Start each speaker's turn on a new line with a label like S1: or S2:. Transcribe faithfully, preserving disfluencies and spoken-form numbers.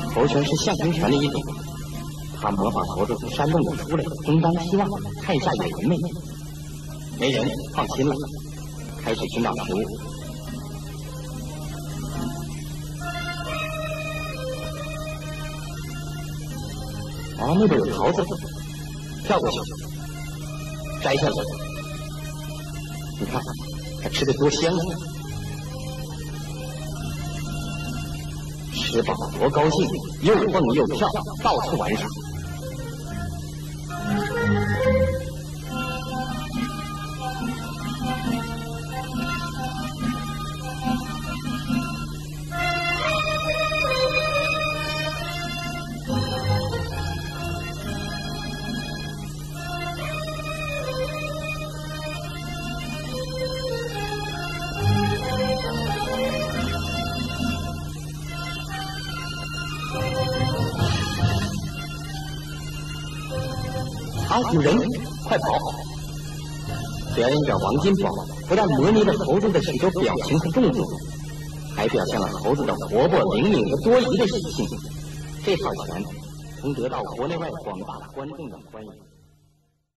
S1: 猴拳是象征拳的一种，他模仿猴子从山洞里出来，东张西望，看下有人没。没人，放心了，开始寻找食物。哦，那边有桃子，跳过去，摘下来。你看，它吃的多香啊！吃饱多高兴，又蹦又跳，到处玩耍。啊，有人，快跑！表演者王金宝不但模拟了猴子的许多表情和动作，还表现了猴子的活泼、灵敏和多疑的习性。这套拳曾得到国内外广大观众的欢迎。